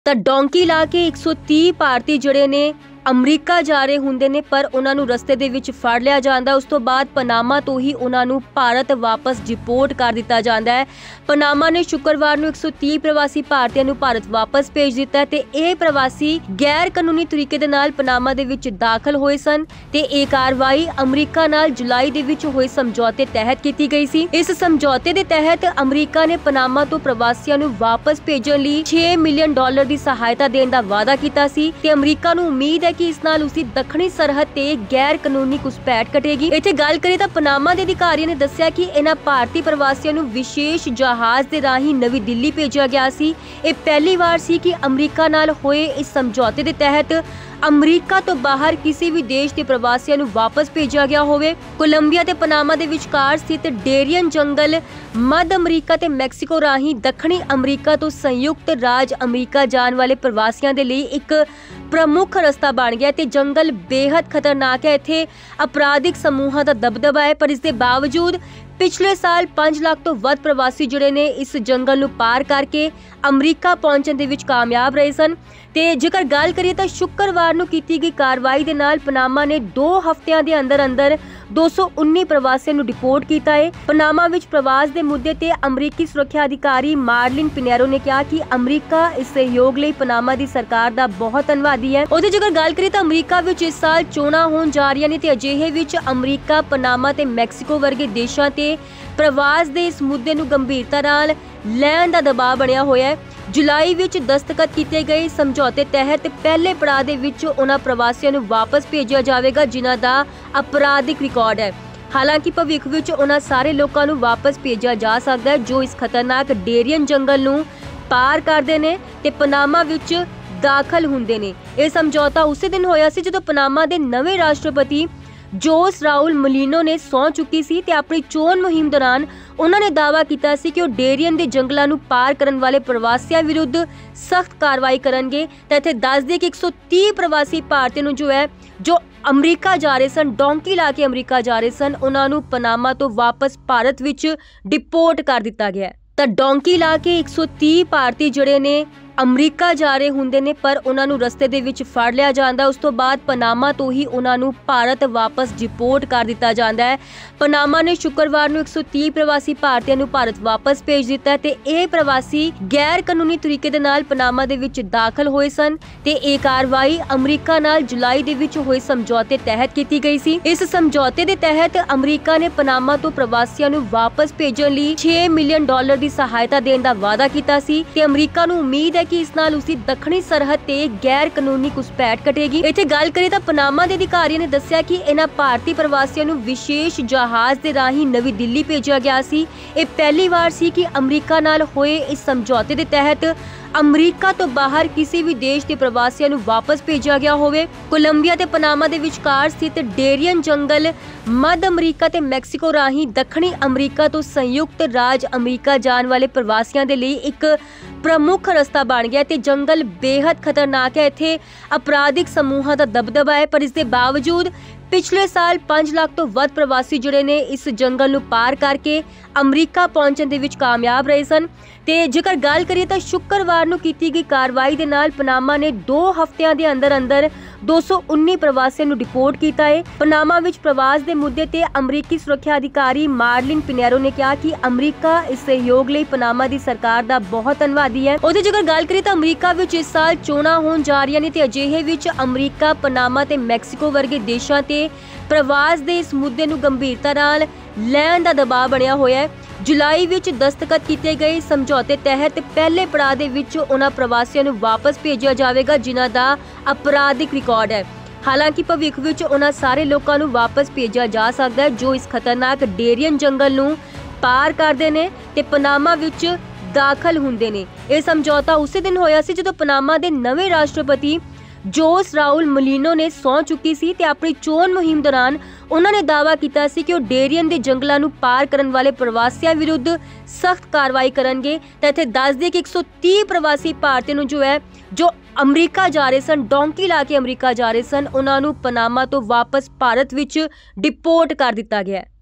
ਤਾਂ ਡੌਂਕੀ ਲਾ ਕੇ 130 ਭਾਰਤੀ ਜਿਹੜੇ ਨੇ ਅਮਰੀਕਾ ਜਾ ਰਹੇ ਹੁੰਦੇ ਨੇ, ਪਰ ਉਹਨਾਂ ਨੂੰ ਰਸਤੇ ਦੇ ਵਿੱਚ ਫੜ ਲਿਆ ਜਾਂਦਾ। ਉਸ ਤੋਂ ਬਾਅਦ ਪਨਾਮਾ ਤੋਂ ਹੀ ਉਹਨਾਂ ਨੂੰ ਭਾਰਤ ਵਾਪਸ ਡਿਪੋਰਟ ਕਰ ਦਿੱਤਾ ਜਾਂਦਾ ਹੈ। ਪਨਾਮਾ ਨੇ ਸ਼ੁੱਕਰਵਾਰ ਨੂੰ 130 ਪ੍ਰਵਾਸੀ ਭਾਰਤੀਆਂ ਨੂੰ ਭਾਰਤ ਵਾਪਸ ਭੇਜ ਦਿੱਤਾ ਤੇ ਇਹ ਪ੍ਰਵਾਸੀ ਗੈਰ ਕਾਨੂੰਨੀ ਤਰੀਕੇ ਦੇ ਨਾਲ ਪਨਾਮਾ ਦੇ ਵਿੱਚ ਦਾਖਲ ਹੋਏ ਸਨ ਤੇ ਇਹ ਕਾਰਵਾਈ ਅਮਰੀਕਾ ਨਾਲ ਜੁਲਾਈ ਦੇ ਵਿੱਚ ਹੋਏ ਸਮਝੌਤੇ ਤਹਿਤ ਕੀਤੀ ਗਈ ਸੀ। ਇਸ ਸਮਝੌਤੇ ਦੇ ਤਹਿਤ ਅਮਰੀਕਾ ਨੇ ਪਨਾਮਾ ਤੋਂ ਪ੍ਰਵਾਸੀਆਂ ਨੂੰ ਵਾਪਸ ਭੇਜਣ ਲਈ $6 ਮਿਲੀਅਨ ਦੀ ਸਹਾਇਤਾ ਦੇਣ ਦਾ ਵਾਅਦਾ ਕੀਤਾ ਸੀ ਤੇ ਅਮਰੀਕਾ ਨੂੰ ਉਮੀਦ ਹੈ ਕਿ ਇਸ ਨਾਲ ਉਸਦੀ ਦੱਖਣੀ ਸਰਹੱਦ ਤੇ ਗੈਰ ਕਾਨੂੰਨੀ ਘੁਸਪੈਠ ਘਟੇਗੀ। ਇੱਥੇ ਗੱਲ ਕਰੀਏ ਤਾਂ ਪਨਾਮਾ ਦੇ ਅਧਿਕਾਰੀਆਂ ਨੇ ਦੱਸਿਆ ਕਿ ਇਹਨਾਂ ਭਾਰਤੀ ਪ੍ਰਵਾਸੀਆਂ ਨੂੰ ਵਿਸ਼ੇਸ਼ ਜਹਾਜ਼ ਦੇ ਰਾਹੀਂ ਨਵੀਂ ਦਿੱਲੀ ਭੇਜਿਆ ਗਿਆ ਸੀ। ਇਹ ਪਹਿਲੀ ਵਾਰ ਸੀ ਕਿ ਅਮਰੀਕਾ ਨਾਲ ਹੋਏ ਇਸ ਸਮਝੌਤੇ ਦੇ ਤਹਿਤ ਅਮਰੀਕਾ ਤੋਂ ਬਾਹਰ ਕਿਸੇ ਵੀ ਦੇਸ਼ ਦੇ ਪ੍ਰਵਾਸੀਆਂ ਨੂੰ ਵਾਪਸ ਭੇਜਿਆ ਗਿਆ ਹੋਵੇ। ਕੋਲੰਬੀਆ ਤੇ ਪਨਾਮਾ ਦੇ ਵਿਚਕਾਰ ਸਥਿਤ ਡੇਰੀਅਨ ਜੰਗਲ ਮੱਧ ਅਮਰੀਕਾ ਤੇ ਮੈਕਸੀਕੋ ਰਾਹੀਂ ਦੱਖਣੀ ਅਮਰੀਕਾ ਤੋਂ ਸੰਯੁਕਤ ਰਾਜ ਅਮਰੀਕਾ ਜਾਣ ਵਾਲੇ ਪ੍ਰਵਾਸੀਆਂ ਦੇ ਲਈ ਇੱਕ ਪ੍ਰਮੁੱਖ ਰਸਤਾ ਬਣ ਗਿਆ ਤੇ ਜੰਗਲ ਬੇहद ਖਤਰਨਾਕ ਹੈ। ਇੱਥੇ ਅਪਰਾਧਿਕ ਸਮੂਹਾਂ ਦਾ ਦਬਦਬਾ ਹੈ, ਪਰ ਇਸ ਦੇ ਬਾਵਜੂਦ ਪਿਛਲੇ ਸਾਲ 5 ਲੱਖ ਤੋਂ ਵੱਧ ਪ੍ਰਵਾਸੀ ਜਿਹੜੇ ਨੇ ਇਸ ਜੰਗਲ ਨੂੰ ਪਾਰ ਕਰਕੇ ਅਮਰੀਕਾ ਪਹੁੰਚਣ ਦੇ ਵਿੱਚ ਕਾਮਯਾਬ ਰਹੇ ਸਨ। ਤੇ ਜੇਕਰ ਗੱਲ ਕਰੀਏ ਤਾਂ ਸ਼ੁੱਕਰਵਾਰ ਨੂੰ ਕੀਤੀ ਗਈ ਕਾਰਵਾਈ ਦੇ ਨਾਲ ਪਨਾਮਾ ਨੇ 2 ਹਫ਼ਤਿਆਂ ਦੇ ਅੰਦਰ 219 ਪ੍ਰਵਾਸੀਆਂ ਨੂੰ ਡਿਪੋਰਟ ਕੀਤਾ ਹੈ। ਪਨਾਮਾ ਵਿੱਚ ਪ੍ਰਵਾਸ ਦੇ ਮੁੱਦੇ ਤੇ ਅਮਰੀਕੀ ਸੁਰੱਖਿਆ ਅਧਿਕਾਰੀ ਮਾਰਲਿਨ ਪਿਨੇਰੋ ਨੇ ਕਿਹਾ ਕਿ ਅਮਰੀਕਾ ਇਸ ਸਹਿਯੋਗ ਲਈ ਪਨਾਮਾ ਦੀ ਸਰਕਾਰ ਦਾ ਬਹੁਤ ਧੰਨਵਾਦੀ ਹੈ। ਉਹਦੇ ਜੇਕਰ ਗੱਲ ਕਰੀਏ ਤਾਂ ਅਮਰੀਕਾ ਵਿੱਚ ਇਸ ਸਾਲ ਚੋਣਾਂ ਹੋਣ ਜਾ ਰਹੀਆਂ ਨੇ ਤੇ ਅਜਿਹੇ ਵਿੱਚ ਅਮਰੀਕਾ, ਪਨਾਮਾ ਤੇ ਮੈਕਸੀਕੋ ਵਰਗੇ ਦੇਸ਼ਾਂ ਤੇ ਪ੍ਰਵਾਸ ਦੇ ਇਸ ਮੁੱਦੇ ਨੂੰ ਗੰਭੀਰਤਾ ਨਾਲ ਲੈਣ ਦਾ ਦਬਾਅ ਬਣਿਆ ਹੋਇਆ ਹੈ। ਜੁਲਾਈ ਵਿੱਚ ਦਸਤਖਤ ਕੀਤੇ ਗਏ ਸਮਝੌਤੇ ਤਹਿਤ ਪਹਿਲੇ ਪੜਾਅ ਦੇ ਵਿੱਚ ਉਹਨਾਂ ਪ੍ਰਵਾਸੀਆਂ ਨੂੰ ਵਾਪਸ ਭੇਜਿਆ ਜਾਵੇਗਾ ਜਿਨ੍ਹਾਂ ਦਾ ਅਪਰਾਧਿਕ ਰਿਕਾਰਡ ਹੈ। ਹਾਲਾਂਕਿ ਭਵਿੱਖ ਵਿੱਚ ਉਹਨਾਂ ਸਾਰੇ ਲੋਕਾਂ ਨੂੰ ਵਾਪਸ ਭੇਜਿਆ ਜਾ ਸਕਦਾ ਹੈ ਜੋ ਇਸ ਖਤਰਨਾਕ ਡੇਰੀਅਨ ਜੰਗਲ ਨੂੰ ਪਾਰ ਕਰਦੇ ਨੇ ਤੇ ਪਨਾਮਾ ਵਿੱਚ ਦਾਖਲ ਹੁੰਦੇ ਨੇ। ਇਹ ਸਮਝੌਤਾ ਉਸੇ ਦਿਨ ਹੋਇਆ ਸੀ ਜਦੋਂ ਪਨਾਮਾ ਦੇ ਨਵੇਂ ਰਾਸ਼ਟਰਪਤੀ ਜੋਸ ਰਾਉਲ ਮਲੀਨੋ ਨੇ ਸਹੁੰ ਚੁੱਕੀ ਸੀ ਤੇ ਆਪਣੀ ਚੋਣ ਮੁਹਿੰਮ ਦੌਰਾਨ ਉਹਨਾਂ ਨੇ ਦਾਅਵਾ ਕੀਤਾ ਸੀ ਕਿ ਉਹ ਡੇਰੀਅਨ ਦੇ ਜੰਗਲਾਂ ਨੂੰ ਪਾਰ ਕਰਨ ਵਾਲੇ ਪ੍ਰਵਾਸੀਆਂ ਵਿਰੁੱਧ ਸਖਤ ਕਾਰਵਾਈ ਕਰਨਗੇ। ਤਾਂ ਇੱਥੇ ਦੱਸ ਦਈਏ ਕਿ 130 ਪ੍ਰਵਾਸੀ ਭਾਰਤੀ ਨੂੰ ਜੋ ਅਮਰੀਕਾ ਜਾ ਰਹੇ ਸਨ, ਡੌਂਕੀ ਲਾ ਕੇ ਅਮਰੀਕਾ ਜਾ ਰਹੇ ਸਨ, ਉਹਨਾਂ ਨੂੰ ਪਨਾਮਾ ਤੋਂ ਵਾਪਸ ਭਾਰਤ ਵਿੱਚ ਡਿਪੋਰਟ ਕਰ ਦਿੱਤਾ ਗਿਆ। ਤਾਂ ਡੌਂਕੀ ਲਾ ਕੇ 130 ਭਾਰਤੀ ਜਿਹੜੇ ਨੇ ਅਮਰੀਕਾ ਜਾ ਰਹੇ ਹੁੰਦੇ ਨੇ, ਪਰ ਉਹਨਾਂ ਨੂੰ ਰਸਤੇ ਦੇ ਵਿੱਚ ਫੜ ਲਿਆ ਜਾਂਦਾ। ਉਸ ਤੋਂ ਬਾਅਦ ਪਨਾਮਾ ਤੋਂ ਹੀ ਉਹਨਾਂ ਨੂੰ ਭਾਰਤ ਵਾਪਸ ਡਿਪੋਰਟ ਕਰ ਦਿੱਤਾ ਜਾਂਦਾ ਹੈ। ਪਨਾਮਾ ਨੇ ਸ਼ੁੱਕਰਵਾਰ ਨੂੰ 130 ਪ੍ਰਵਾਸੀ ਭਾਰਤੀਆਂ ਨੂੰ ਭਾਰਤ ਵਾਪਸ ਭੇਜ ਦਿੱਤਾ ਤੇ ਇਹ ਪ੍ਰਵਾਸੀ ਗੈਰ ਕਾਨੂੰਨੀ ਤਰੀਕੇ ਦੇ ਨਾਲ ਪਨਾਮਾ ਦੇ ਵਿੱਚ ਦਾਖਲ ਹੋਏ ਸਨ ਤੇ ਇਹ ਕਾਰਵਾਈ ਅਮਰੀਕਾ ਨਾਲ ਜੁਲਾਈ ਦੇ ਵਿੱਚ ਹੋਏ ਸਮਝੌਤੇ ਤਹਿਤ ਕੀਤੀ ਗਈ ਸੀ। ਇਸ ਸਮਝੌਤੇ ਦੇ ਤਹਿਤ ਅਮਰੀਕਾ ਨੇ ਪਨਾਮਾ ਤੋਂ ਪ੍ਰਵਾਸੀਆਂ ਨੂੰ ਵਾਪਸ ਭੇਜਣ ਲਈ $6 ਮਿਲੀਅਨ ਦੀ ਸਹਾਇਤਾ ਦੇਣ ਦਾ ਵਾਅਦਾ ਕੀਤਾ ਸੀ ਤੇ ਅਮਰੀਕਾ ਨੂੰ ਉਮੀਦ ਹੈ ਕਿ ਇਸ ਨਾਲ ਉਸਦੀ ਦੱਖਣੀ ਸਰਹੱਦ ਤੇ ਗੈਰ ਕਾਨੂੰਨੀ ਘੁਸਪੈਠ ਘਟੇਗੀ। ਇੱਥੇ ਗੱਲ ਕਰੀਏ ਤਾਂ ਪਨਾਮਾ ਦੇ ਅਧਿਕਾਰੀਆਂ ਨੇ ਦੱਸਿਆ ਕਿ ਇਹਨਾਂ ਭਾਰਤੀ ਪ੍ਰਵਾਸੀਆਂ ਨੂੰ ਵਿਸ਼ੇਸ਼ ਜਹਾਜ਼ ਦੇ ਰਾਹੀਂ ਨਵੀਂ ਦਿੱਲੀ ਭੇਜਿਆ ਗਿਆ ਸੀ। ਇਹ ਪਹਿਲੀ ਵਾਰ ਸੀ ਕਿ ਅਮਰੀਕਾ ਨਾਲ ਹੋਏ ਇਸ ਸਮਝੌਤੇ ਦੇ ਤਹਿਤ ਅਮਰੀਕਾ ਤੋਂ ਬਾਹਰ ਕਿਸੇ ਵੀ ਦੇਸ਼ ਦੇ ਪ੍ਰਵਾਸੀਆਂ ਨੂੰ ਵਾਪਸ ਭੇਜਿਆ ਗਿਆ ਹੋਵੇ। ਕੋਲੰਬੀਆ ਤੇ ਪਨਾਮਾ ਦੇ ਵਿਚਕਾਰ ਸਥਿਤ ਡੇਰੀਅਨ ਜੰਗਲ ਮੱਧ ਅਮਰੀਕਾ ਤੇ ਮੈਕਸੀਕੋ ਰਾਹੀਂ ਦੱਖਣੀ ਅਮਰੀਕਾ ਤੋਂ ਸੰਯੁਕਤ ਰਾਜ ਅਮਰੀਕਾ ਜਾਣ ਵਾਲੇ ਪ੍ਰਵਾਸੀਆਂ ਦੇ ਲਈ ਇੱਕ ਪ੍ਰਮੁੱਖ ਰਸਤਾ ਬਣ ਗਿਆ ਤੇ ਜੰਗਲ ਬੇहद ਖਤਰਨਾਕ ਹੈ। ਇੱਥੇ ਅਪਰਾਧਿਕ ਸਮੂਹਾਂ ਦਾ ਦਬਦਬਾ ਹੈ, ਪਰ ਇਸ ਦੇ ਬਾਵਜੂਦ ਪਿਛਲੇ ਸਾਲ 5 ਲੱਖ ਤੋਂ ਵੱਧ ਪ੍ਰਵਾਸੀ ਜਿਹੜੇ ਨੇ ਇਸ ਜੰਗਲ ਨੂੰ ਪਾਰ ਕਰਕੇ ਅਮਰੀਕਾ ਪਹੁੰਚਣ ਦੇ ਵਿੱਚ ਕਾਮਯਾਬ ਰਹੇ ਸਨ। ਤੇ ਜੇਕਰ ਗੱਲ ਕਰੀਏ ਤਾਂ ਸ਼ੁੱਕਰਵਾਰ ਨੂੰ ਕੀਤੀ ਗਈ ਕਾਰਵਾਈ ਦੇ ਨਾਲ ਪਨਾਮਾ ਨੇ 2 ਹਫ਼ਤਿਆਂ ਦੇ ਅੰਦਰ 219 ਪ੍ਰਵਾਸੀਆਂ ਨੂੰ ਡਿਪੋਰਟ ਕੀਤਾ ਹੈ। ਪਨਾਮਾ ਵਿੱਚ ਪ੍ਰਵਾਸ ਦੇ ਮੁੱਦੇ ਤੇ ਅਮਰੀਕੀ ਸੁਰੱਖਿਆ ਅਧਿਕਾਰੀ ਮਾਰਲਿਨ ਪਿਨੇਰੋ ਨੇ ਕਿਹਾ ਕਿ ਅਮਰੀਕਾ ਇਸ ਸਹਿਯੋਗ ਲਈ ਪਨਾਮਾ ਦੀ ਸਰਕਾਰ ਦਾ ਬਹੁਤ ਧੰਨਵਾਦੀ ਹੈ। ਉਹਦੇ ਜੇਕਰ ਗੱਲ ਕਰੀਏ ਤਾਂ ਅਮਰੀਕਾ ਵਿੱਚ ਇਸ ਸਾਲ ਚੋਣਾਂ ਹੋਣ ਜਾ ਰਹੀਆਂ ਨੇ ਤੇ ਅਜਿਹੇ ਵਿੱਚ ਅਮਰੀਕਾ, ਪਨਾਮਾ ਤੇ ਮੈਕਸੀਕੋ ਵਰਗੇ ਦੇਸ਼ਾਂ ਤੇ ਪ੍ਰਵਾਸ ਦੇ ਇਸ ਮੁੱਦੇ ਨੂੰ ਗੰਭੀਰਤਾ ਨਾਲ ਲੈਣ ਦਾ ਦਬਾਅ ਬਣਿਆ ਹੋਇਆ ਹੈ। ਜੁਲਾਈ ਵਿੱਚ ਦਸਤਖਤ ਕੀਤੇ ਗਏ ਸਮਝੌਤੇ ਤਹਿਤ ਪਹਿਲੇ ਪੜਾਅ ਦੇ ਵਿੱਚ ਉਹਨਾਂ ਪ੍ਰਵਾਸੀਆਂ ਨੂੰ ਵਾਪਸ ਭੇਜਿਆ ਜਾਵੇਗਾ ਜਿਨ੍ਹਾਂ ਦਾ ਅਪਰਾਧਿਕ ਰਿਕਾਰਡ ਹੈ। ਹਾਲਾਂਕਿ ਭਵਿੱਖ ਵਿੱਚ ਉਹਨਾਂ ਸਾਰੇ ਲੋਕਾਂ ਨੂੰ ਵਾਪਸ ਭੇਜਿਆ ਜਾ ਸਕਦਾ ਹੈ ਜੋ ਇਸ ਖਤਰਨਾਕ ਡੇਰੀਅਨ ਜੰਗਲ ਨੂੰ ਪਾਰ ਕਰਦੇ ਨੇ ਤੇ ਪਨਾਮਾ ਵਿੱਚ ਦਾਖਲ ਹੁੰਦੇ ਨੇ। ਇਹ ਸਮਝੌਤਾ ਉਸੇ ਦਿਨ ਹੋਇਆ ਸੀ ਜਦੋਂ ਪਨਾਮਾ ਦੇ ਨਵੇਂ ਰਾਸ਼ਟਰਪਤੀ ਜੋਸ ਰਾਉਲ ਮਲੀਨੋ ਨੇ ਸਹੁੰ ਚੁੱਕੀ ਸੀ ਤੇ ਆਪਣੀ ਚੋਣ ਮੁਹਿੰਮ ਦੌਰਾਨ ਉਹਨਾਂ ਨੇ ਦਾਅਵਾ ਕੀਤਾ ਸੀ ਕਿ ਉਹ ਡੇਰੀਅਨ ਦੇ ਜੰਗਲਾਂ ਨੂੰ ਪਾਰ ਕਰਨ ਵਾਲੇ ਪ੍ਰਵਾਸੀਆਂ ਵਿਰੁੱਧ ਸਖਤ ਕਾਰਵਾਈ ਕਰਨਗੇ। ਤਾਂ ਇੱਥੇ ਦੱਸ ਦਈਏ ਕਿ 130 ਪ੍ਰਵਾਸੀ ਭਾਰਤੀ ਨੂੰ ਜੋ ਅਮਰੀਕਾ ਜਾ ਰਹੇ ਸਨ, ਡੌਂਕੀ ਲਾ ਕੇ ਅਮਰੀਕਾ ਜਾ ਰਹੇ ਸਨ, ਉਹਨਾਂ ਨੂੰ ਪਨਾਮਾ ਤੋਂ ਵਾਪਸ ਭਾਰਤ ਵਿੱਚ ਡਿਪੋਰਟ ਕਰ ਦਿੱਤਾ ਗਿਆ।